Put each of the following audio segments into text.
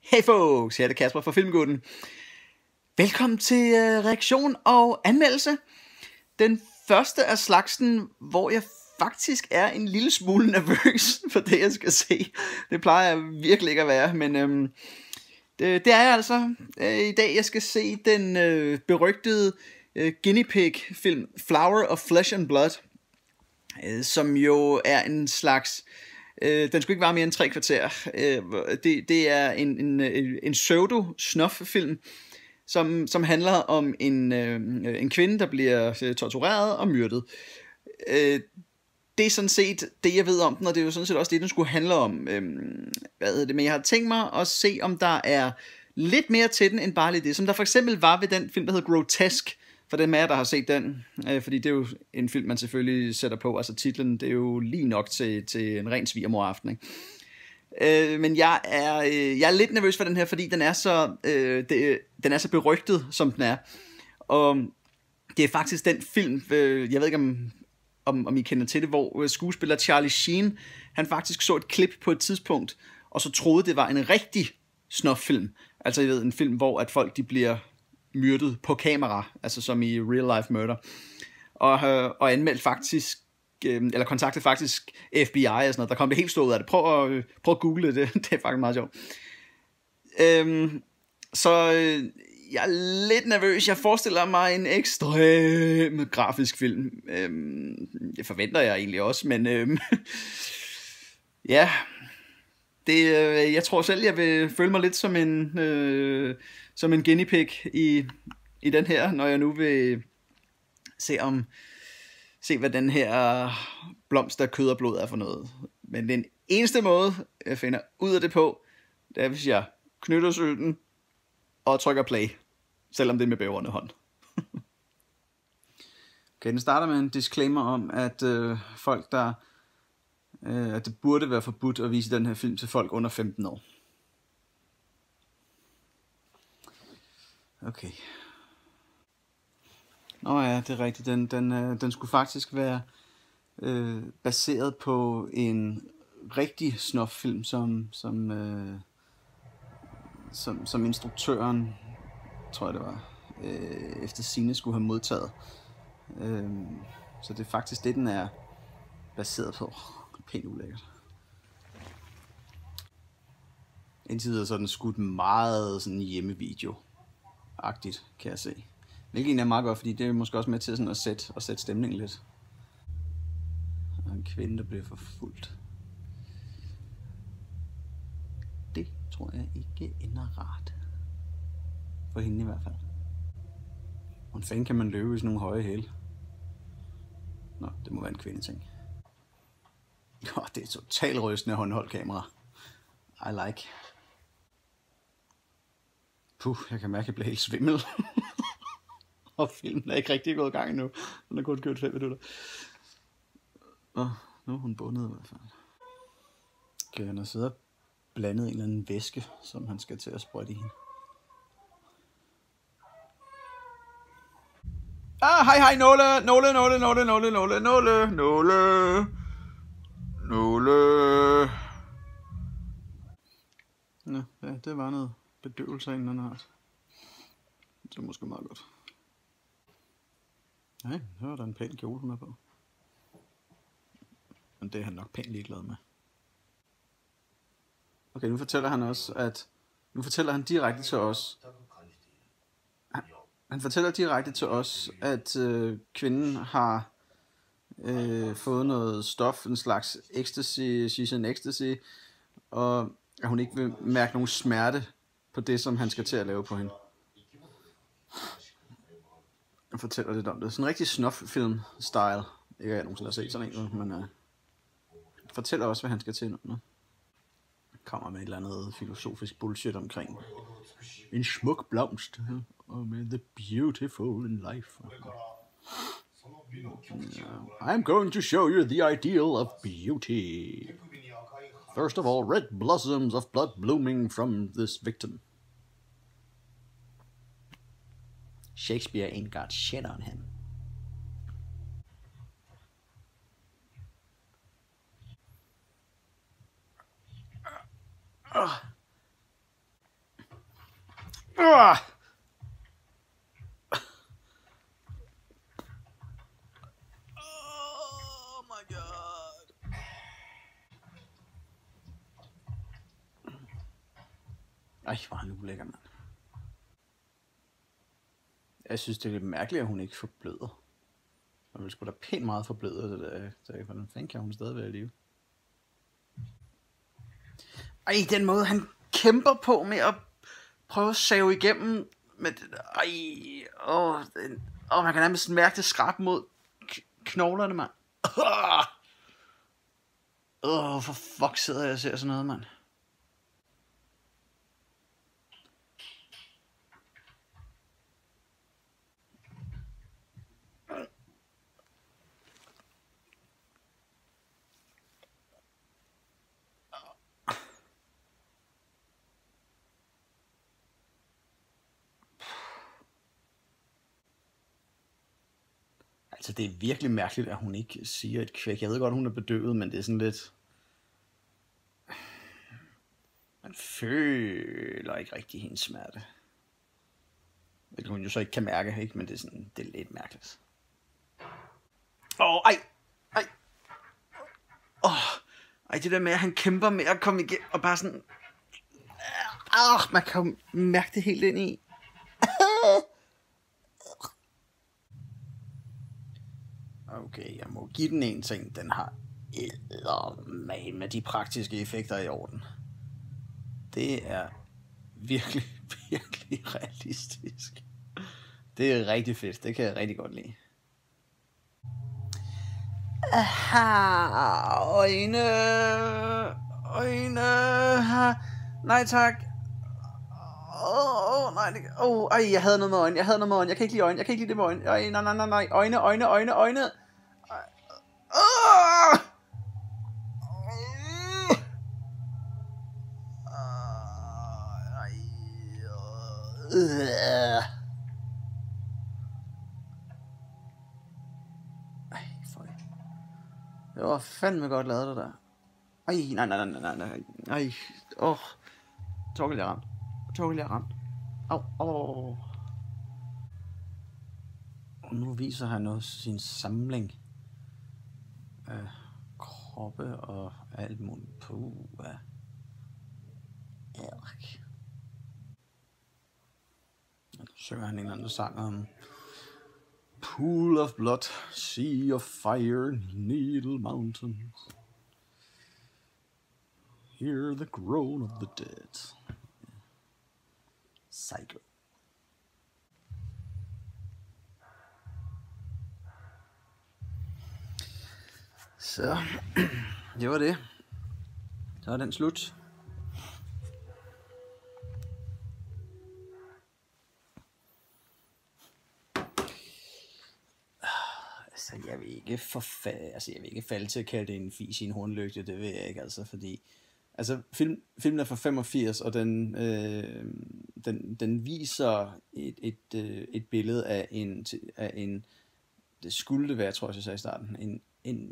Hey folks, her er det Kasper fra Filmgutten. Velkommen til reaktion og anmeldelse. Den første af slagsen, hvor jeg faktisk er en lille smule nervøs for det, jeg skal se. Det plejer jeg virkelig ikke at være, men det er jeg altså. I dag jeg skal se den berygtede guinea pig film Flower of Flesh and Blood, som jo er en slags... den skulle ikke være mere end 3 kvarter. Det er en pseudo-snuff-film, som handler om en kvinde, der bliver tortureret og myrdet. Det er sådan set det, jeg ved om den, og det er jo sådan set også det, den skulle handle om. Men jeg har tænkt mig at se, om der er lidt mere til den, end bare lidt det. Som der for eksempel var ved den film, der hedder Grotesque, for dem af jer, der har set den. Fordi det er jo en film, man selvfølgelig sætter på. Altså titlen, det er jo lige nok til en ren svigermoraften, ikke? Men jeg er lidt nervøs for den her, fordi den er så så berygtet, som den er. Og det er faktisk den film, jeg ved ikke om I kender til det, hvor skuespiller Charlie Sheen, han faktisk så et klip på et tidspunkt, og så troede det var en rigtig snuff-film. Altså, jeg ved, en film, hvor at folk de bliver myrdet på kamera, altså som i real life murder. Og anmeldt faktisk, eller kontaktede faktisk FBI og sådan noget. Der kom det helt stået ud af det. Prøv at google det, det er faktisk meget sjovt. Så jeg er lidt nervøs. Jeg forestiller mig en ekstrem grafisk film. Det forventer jeg egentlig også, men ja, jeg tror selv, jeg vil føle mig lidt som en guinea pig i den her, når jeg nu vil se hvad den her blomst af kød og blod er for noget. Men den eneste måde, jeg finder ud af det på, det er, hvis jeg knytter sylten og trykker play, selvom det er med bæverne hånd. Okay, den starter med en disclaimer om, at folk, at det burde være forbudt at vise den her film til folk under 15 år. Okay. Nå ja, det er rigtigt. Den skulle faktisk være baseret på en rigtig snuff-film, som instruktøren, tror jeg det var, efter sigende skulle have modtaget. Så det er faktisk det, den er baseret på. Pænt ulækkert. Indtil videre så er den skudt meget sådan hjemmevideo-agtigt, kan jeg se. Hvilket er meget godt, fordi det er måske også med til sådan at sætte stemningen lidt. Og en kvinde, der bliver forfulgt. Det tror jeg ikke ender rart. For hende i hvert fald. Hvordan fanden kan man løbe i sådan nogle høje hæle? Nå, det må være en kvindeting. Jo, det er totalt rystende håndholdt kamera. I like. Puh, jeg kan mærke, at jeg bliver helt svimmel. Og filmen er ikke rigtig gået i gang endnu. Den er kun kørt 5 minutter. Og nu er hun bundet i hvert fald. Okay, han har siddet og blandet en eller anden væske, som han skal til at sprøjte i hende. Hej, nåle. Nå, ja, det var noget bedøvelse af en eller anden art. Det er måske meget godt. Nej, så var der en pæn kjole, hun er på. Men det er han nok pænt ligeglad med. Okay, nu fortæller han også, at... Nu fortæller han direkte til os... Han fortæller direkte til os, at kvinden har fået noget stof, en slags ecstasy, she's an ecstasy, og at hun ikke vil mærke nogen smerte på det, som han skal til at lave på hende. Jeg fortæller lidt om det. Sådan en rigtig snuff-film-style. Ikke at jeg nogensinde har set sådan en, men fortæller også, hvad han skal til nu. Kommer med et eller andet filosofisk bullshit omkring en smuk blomst, og med the beautiful in life. I'm going to show you the ideal of beauty. First of all, red blossoms of blood blooming from this victim. Shakespeare ain't got shit on him. Uh! Oh my god. Ej, hvor er han ulækker, mand. Jeg synes, det er lidt mærkeligt, at hun ikke forbløder. Man vil sgu da pænt meget forbløder det der. Så hvordan fanden kan hun stadig være i live? Ej, den måde han kæmper på med at prøve at save igennem med det der. Man kan nærmest mærke det skrab mod knoglerne, mand. For fuck sidder jeg og ser sådan noget, mand. Altså, det er virkelig mærkeligt, at hun ikke siger et kvæk. Jeg ved godt, hun er bedøvet, men det er sådan lidt... Man føler ikke rigtig hendes smerte. Det hun jo så ikke kan mærke, ikke? Men det er sådan, det er lidt mærkeligt. Ej, det der med, at han kæmper med at komme igennem, og bare sådan... man kan jo mærke det helt ind i. Okay, jeg må give den en ting. Den har med de praktiske effekter i orden. Det er virkelig, virkelig realistisk. Det er rigtig fedt. Det kan jeg rigtig godt lide. Aha, øjne. Nej tak. Jeg havde noget med øjne. Jeg kan ikke lide øjne. Jeg kan ikke lide det med øjne. Nej. Øjne. Det var fandme godt lavet, det der. Nej. Torkel, jeg ramt. Au. Og nu viser han også sin samling af kroppe og alt muligt på. Nu synger han en eller anden sang om Pool of blood, sea of fire, needle mountains. Hear the groan of the dead. Psycho. Så, det var det. Så er den slut. Jeg vil ikke falde til at kalde det en fis i en hornlygte, det vil jeg ikke, altså, fordi filmen er fra 85, og den viser et billede af en det skulle det være, jeg tror jeg sagde i starten,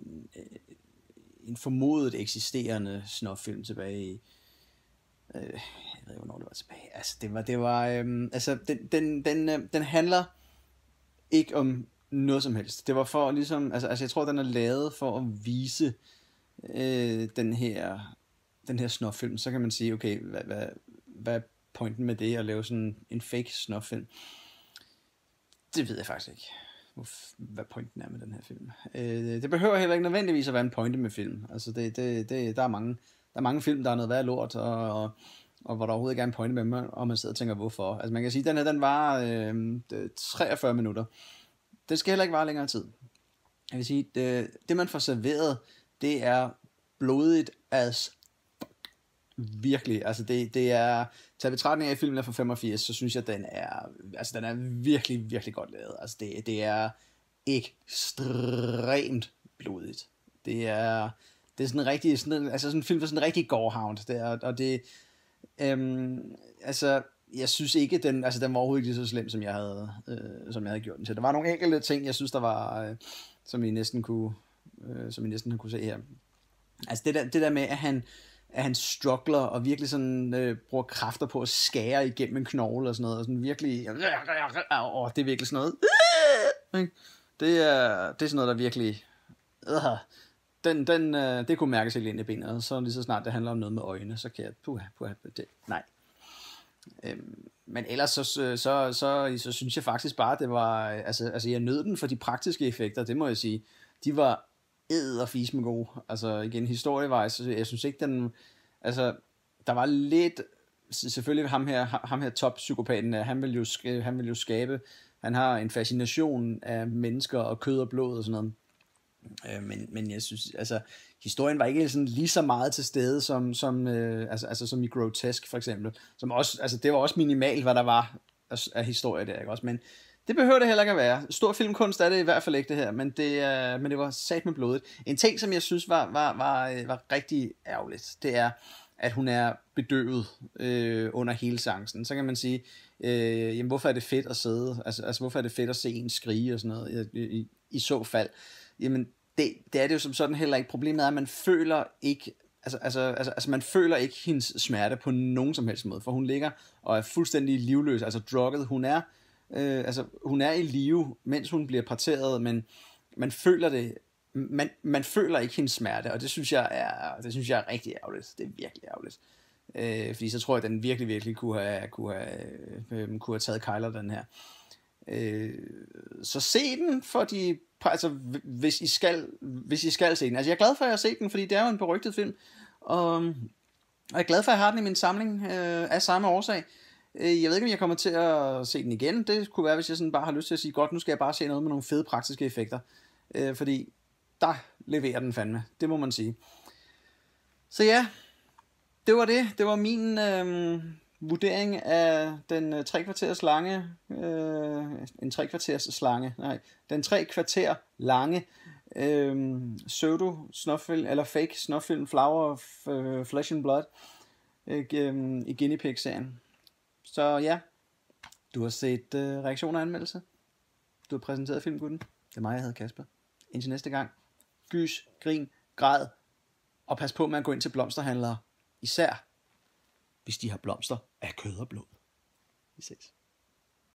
en formodet eksisterende snuffilm tilbage i jeg ved ikke hvornår det var tilbage. Altså den handler ikke om noget som helst. Det var for ligesom, jeg tror den er lavet for at vise den her snuffilm. Så kan man sige, okay, hvad er pointen med det at lave sådan en fake snuffilm? Det ved jeg faktisk ikke, hvad pointen er med den her film. Det behøver heller ikke nødvendigvis at være en pointe med film. Altså der er mange film, der er noget værd lort, og hvor der overhovedet ikke er en pointe med dem, og man sidder og tænker, hvorfor. Altså man kan sige, at den var 43 minutter. Det skal heller ikke vare længere tid. Jeg vil sige, det man får serveret, det er blodigt as virkelig. Altså det er, taget betragtning af filmen er fra 85, så synes jeg, den er virkelig, virkelig godt lavet. Altså det er ekstremt blodigt. Det er sådan en rigtig, sådan en film for sådan en rigtig gorehound. Jeg synes ikke, den var overhovedet ikke så slem, som jeg havde gjort den til. Der var nogle enkelte ting, jeg synes, der var, som I næsten kunne se her. Altså det der med, at at han struggler og virkelig sådan bruger kræfter på at skære igennem en knogle og sådan noget, og sådan virkelig, det er virkelig sådan noget, det er sådan noget, der virkelig, det kunne mærkes helt ind i benet, og så lige så snart det handler om noget med øjne, så kan jeg, nej. Men ellers så synes jeg faktisk bare, det var, altså jeg nød den for de praktiske effekter, det må jeg sige, de var edderfis med gode, altså igen historievejs, jeg synes ikke den, altså der var lidt, selvfølgelig ham her top-psykopaten, han vil jo skabe, han har en fascination af mennesker og kød og blod og sådan noget, men jeg synes, altså historien var ikke sådan lige så meget til stede som i Grotesque for eksempel, som også, altså det var også minimalt, hvad der var af historie der, ikke også, men det behøver det heller ikke at være. Stor filmkunst er det i hvert fald ikke det her, men det var sat med blodet. En ting, som jeg synes var rigtig ærgerligt, det er, at hun er bedøvet under hele seancen. Så kan man sige, jamen hvorfor er det fedt at sidde, altså hvorfor er det fedt at se en skrige og sådan noget, i så fald. Jamen det er det jo som sådan heller ikke. Problemet er, at man føler ikke, altså man føler ikke hendes smerte på nogen som helst måde, for hun ligger og er fuldstændig livløs, altså drugget. Hun er i live, mens hun bliver parteret, men man føler det, man føler ikke hendes smerte, og det synes jeg er rigtig ærgerligt. Det er virkelig ærgerligt. Fordi så tror jeg, at den virkelig kunne have taget Kyler, den her. Så se den, altså hvis I skal se den. Altså jeg er glad for, at jeg har set den, fordi det er jo en berygtet film, og jeg er glad for, at jeg har den i min samling af samme årsag. Jeg ved ikke, om jeg kommer til at se den igen. Det kunne være, hvis jeg sådan bare har lyst til at sige, godt, nu skal jeg bare se noget med nogle fede praktiske effekter. Fordi der leverer den fandme. Det må man sige. Så ja, det var det. Det var min vurdering af den 3 kvarters lange, den 3 kvarter lange pseudo snuffilm, eller fake snuffilm, Flower of Flesh and Blood, i Guinea Pig-serien. Så ja, du har set reaktion og anmeldelse. Du har præsenteret Filmgutten. Det er mig, jeg hedder Kasper. Indtil næste gang. Gys, grin, græd. Og pas på med at gå ind til blomsterhandlere. Især hvis de har blomster af kød og blod. Vi ses.